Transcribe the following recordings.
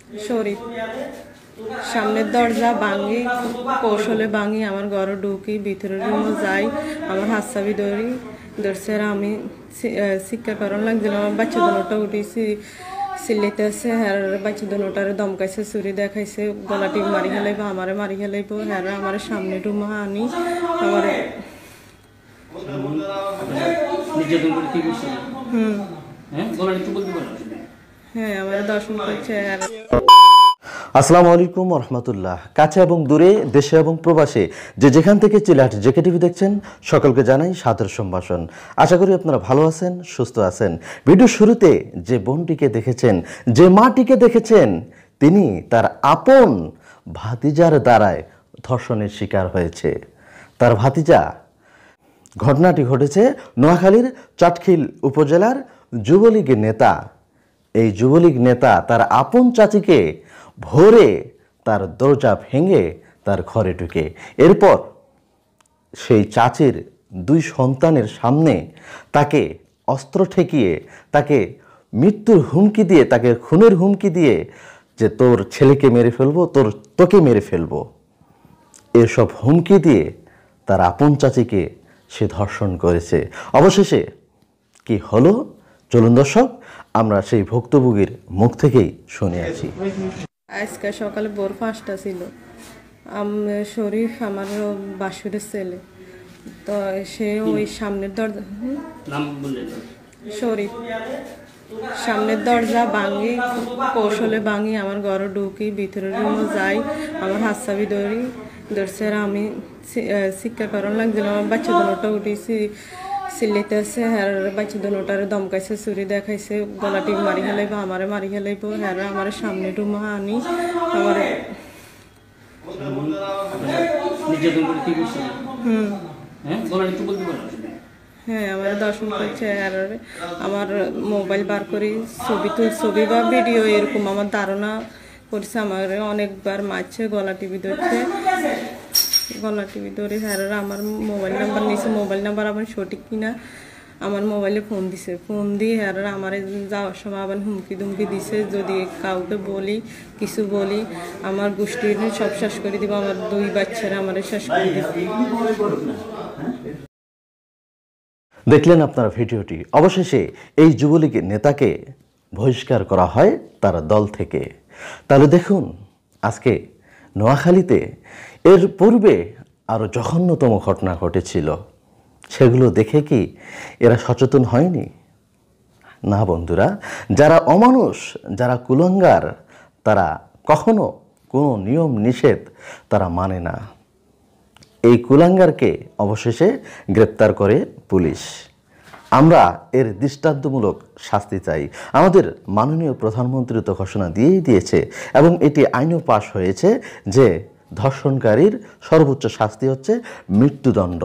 শরীফ সামনের দরজা ভাঙি, কৌশলে ভাঙি, আমার ঘরে ঢুকি, ভিতরের রুমে যাই, আমার হাত চাবি ধরছে। আমি শিক্ষা করার লাগছিল, আমার বাচ্চা দুটা উঠেছি চিল্লাইতেছে, হ্যাঁ বাচ্চা দুটারে দমকাইছে, চুরি দেখাইছে, গলাটি মারি খেলাইব, আমারে মারি খেলাইব, হ্যাঁ আমার সামনে রুমে আনি আমার হ্যাঁ আমার দর্শন করছে। আসসালামু আলাইকুম রহমতুল্লাহ। কাছে এবং দূরে, দেশে এবং প্রবাসে যে যেখান থেকে চিলাহাট জেকে টিভি দেখছেন সকলকে জানাই সাদর সম্ভাষণ। আশা করি আপনারা ভালো আছেন, সুস্থ আছেন। ভিডিও শুরুতে যে বোনটিকে দেখেছেন, যে মাটিকে দেখেছেন, তিনি তার আপন ভাতিজার দ্বারায় ধর্ষণের শিকার হয়েছে। তার ভাতিজা, ঘটনাটি ঘটেছে নোয়াখালীর চাটখিল উপজেলার যুবলীগের নেতা। এই যুবলীগ নেতা তার আপন চাচিকে ভোরে তার দরজা ভেঙে তার ঘরে ঢুকে, এরপর সেই চাচির দুই সন্তানের সামনে তাকে অস্ত্র ঠেকিয়ে, তাকে মৃত্যুর হুমকি দিয়ে, তাকে খুনের হুমকি দিয়ে যে তোর ছেলেকে মেরে ফেলবো, তোকে মেরে ফেলবো, এসব হুমকি দিয়ে তার আপন চাচিকে সে ধর্ষণ করেছে। অবশেষে কি হলো চলুন দর্শক আমরা সেই ভুক্তভোগীর মুখ থেকেই শুনে আছি। আজকে সকালে ভোর 5টা ছিল। শরীফ আমার বাসুরের ছেলে, তো সে ওই সামনের দরজা শরীফ সামনের দরজা ভাঙি, কৌশলে ভাঙি, আমার ঘরে ঢুকি, ভিতরের রুমে যাই, আমার হাত চাবি ধরছে। আমি শিক্ষা করার লাগছিল, আমার বাচ্চা দুটা উঠেছি চিল্লাইতেছে, হ্যাঁ বাচ্চা দুটারে দমকাইছে, চুরি দেখাইছে, গলাটি মারি খেলাইব, আমারে মারি খেলাইব, হ্যাঁ আমার সামনে রুমে আনি আমার হ্যাঁ আমার দর্শন করছে। আর আমার মোবাইল বার করি ছবি বা ভিডিও এরকম আমার ধারণা করছে, আমার অনেকবার মারছে, গলা টিভি ধরে, হ্যাঁ আমার মোবাইল নাম্বার নিয়েছে, মোবাইল নাম্বার আমার সঠিক কিনা আমার মোবাইলে ফোন দিছে, ফোন দিয়ে হ্যাঁ আমার যাওয়ার সময় আবার হুমকি দুমকি দিছে, যদি কাউকে বলি কিছু বলি আমার গোষ্ঠীর সব শেষ করে দিব, আমার দুই বাচ্চারা আমার শেষ করে দিব। দেখলেন আপনারা ভিডিওটি। অবশেষে এই যুবলীগের নেতাকে বহিষ্কার করা হয় তার দল থেকে। তাহলে দেখুন আজকে নোয়াখালীতে এর পূর্বে আরও জঘন্যতম ঘটনা ঘটেছিল, সেগুলো দেখে কি এরা সচেতন হয়নি? না বন্ধুরা, যারা অমানুষ, যারা কুলাঙ্গার, তারা কখনো কোনো নিয়ম নিষেধ তারা মানে না। এই কুলাঙ্গারকে অবশেষে গ্রেপ্তার করে পুলিশ। আমরা এর দৃষ্টান্তমূলক শাস্তি চাই। আমাদের মাননীয় প্রধানমন্ত্রী তো ঘোষণা দিয়েই দিয়েছে এবং এটি আইনও পাশ হয়েছে যে ধর্ষণকারীর সর্বোচ্চ শাস্তি হচ্ছে মৃত্যুদণ্ড।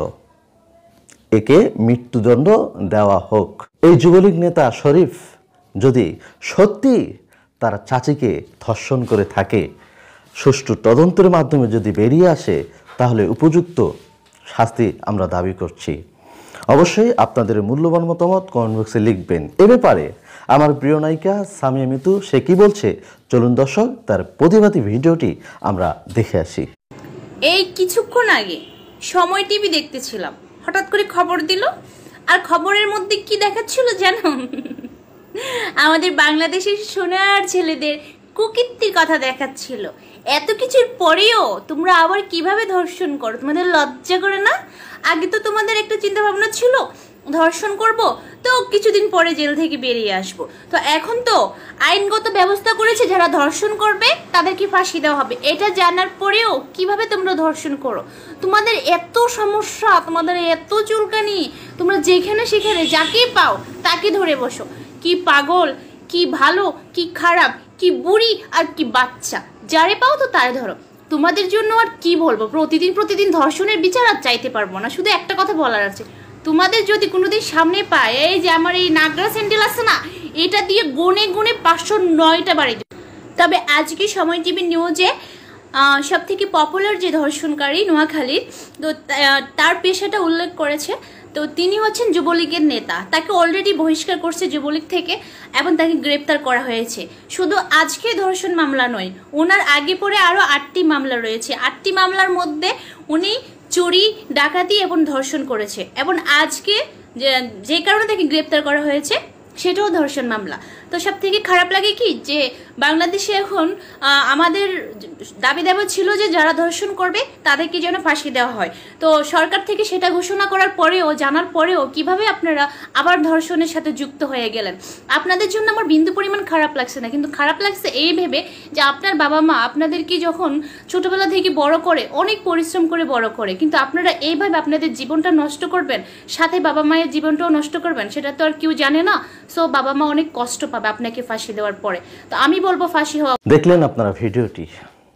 একে মৃত্যুদণ্ড দেওয়া হোক। এই যুবলীগ নেতা শরীফ যদি সত্যি তার চাচিকে ধর্ষণ করে থাকে, সুষ্ঠু তদন্তের মাধ্যমে যদি বেরিয়ে আসে, তাহলে উপযুক্ত শাস্তি আমরা দাবি করছি। অবশ্যই আপনাদের মূল্যবান মতামত কমেন্ট বক্সে লিখবেন। এ ব্যাপারে আমার প্রিয় নায়িকা সামিয়া মিতু সে কি বলছে, চলুন দর্শক তার প্রতিবাদী ভিডিওটি আমরা দেখে আসি। এই কিছুক্ষণ আগে সময় টিভি দেখতেছিলাম, হঠাৎ করে খবর দিল, আর খবরের মধ্যে কি দেখাচ্ছিল জানো? আমাদের বাংলাদেশের সোনার ছেলেদের কুকীর্তির কথা দেখাচ্ছিল। এত কিছুর পরেও তোমরা আবার কিভাবে ধর্ষণ করো? তোমাদের লজ্জা করে না? আগে তো তোমাদের একটা চিন্তা ভাবনা ছিল ধর্ষণ করব তো কিছুদিন পরে জেল থেকে বেরিয়ে আসব, তো এখন তো আইনগত ব্যবস্থা করেছে যারা ধর্ষণ করবে তাদেরকে ফাঁসি দেওয়া হবে। এটা জানার পরেও কিভাবে তোমরা ধর্ষণ করো? তোমাদের এত সমস্যা, তোমাদের এত চুলকানি, তোমরা যেখানে সেখানে যাকে পাও তাকে ধরে বসো। কি পাগল, কি ভালো, কি খারাপ, কি বুড়ি আর কি বাচ্চা, যারে পাও তো তারে ধরো। তোমাদের জন্য আর কি বলবো, প্রতিদিন ধর্ষণের বিচার আর চাইতে পারবো না। শুধু একটা কথা বলার আছে, তোমাদের যদি কোনোদিন সামনে পায়, এই যে আমার এই নাগরা স্যান্ডেল আছে না, এটা দিয়ে গুনে 509টা বাড়ি। তবে আজকে সময় টিভি নিউজে সব থেকে পপুলার যে ধর্ষণকারী নোয়াখালীর, তো তার পেশাটা উল্লেখ করেছে। তো তিনি হচ্ছেন যুবলীগের নেতা, তাকে অলরেডি বহিষ্কার করছে যুবলীগ থেকে এবং তাকে গ্রেপ্তার করা হয়েছে। শুধু আজকে ধর্ষণ মামলা নয়, ওনার আগে পরে আরও 8টি মামলা রয়েছে। 8টি মামলার মধ্যে উনি চুরি, ডাকাতি এবং ধর্ষণ করেছে, এবং আজকে যে কারণে তাকে গ্রেপ্তার করা হয়েছে সেটাও ধর্ষণ মামলা। তো সব থেকে খারাপ লাগে কি যে বাংলাদেশে এখন আমাদের দাবি দাবা ছিল যে যারা ধর্ষণ করবে তাদেরকে যেন ফাঁসি দেওয়া হয়। তো সরকার থেকে সেটা ঘোষণা করার পরেও, জানার পরেও কিভাবে আপনারা আবার ধর্ষণের সাথে যুক্ত হয়ে গেলেন। আপনাদের জন্য আমার বিন্দু পরিমাণ খারাপ লাগছে না, কিন্তু খারাপ লাগছে এই ভেবে যে আপনার বাবা মা আপনাদেরকে যখন ছোটবেলা থেকে বড় করে, অনেক পরিশ্রম করে বড় করে, কিন্তু আপনারা এইভাবে আপনাদের জীবনটা নষ্ট করবেন, সাথে বাবা মায়ের জীবনটাও নষ্ট করবেন, সেটা তো আর কেউ জানে না। সো বাবা মা অনেক কষ্ট পাবে আপনাকে ফাঁসি দেওয়ার পরে। তো আমি বলবো ফাঁসি হওয়া। দেখলেন আপনারা ভিডিওটি।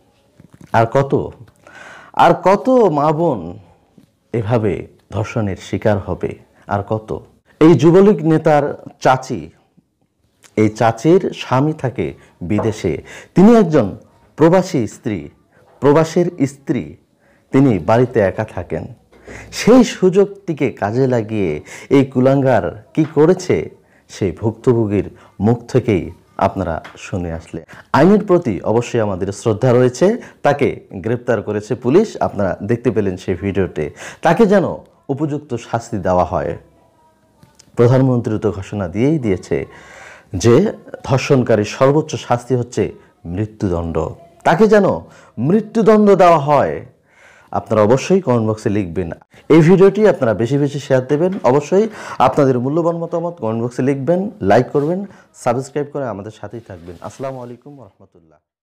আর কত মা বোন এভাবে ধর্ষণের শিকার হবে, আর কত। এই যুবলীগ নেতার চাচি, এই চাচির স্বামী থাকে বিদেশে, তিনি একজন প্রবাসী স্ত্রী, প্রবাসের স্ত্রী, তিনি বাড়িতে একা থাকেন। সেই সুযোগটিকে কাজে লাগিয়ে এই কুলাঙ্গার কি করেছে সেই ভুক্তভোগীর মুখ থেকেই আপনারা শুনে আসলে। আইনের প্রতি অবশ্যই আমাদের শ্রদ্ধা রয়েছে, তাকে গ্রেপ্তার করেছে পুলিশ, আপনারা দেখতে পেলেন সেই ভিডিওতে। তাকে যেন উপযুক্ত শাস্তি দেওয়া হয়। প্রধানমন্ত্রী তো ঘোষণা দিয়েই দিয়েছে যে ধর্ষণকারীর সর্বোচ্চ শাস্তি হচ্ছে মৃত্যুদণ্ড, তাকে যেন মৃত্যুদণ্ড দেওয়া হয়। আপনারা অবশ্যই কমেন্ট বক্সে লিখবেন। এই ভিডিওটি আপনারা বেশি বেশি শেয়ার দেবেন। অবশ্যই আপনাদের মূল্যবান মতামত কমেন্ট বক্সে লিখবেন, লাইক করবেন, সাবস্ক্রাইব করে আমাদের সাথেই থাকবেন। আসসালামু আলাইকুম ওয়া রাহমাতুল্লাহ।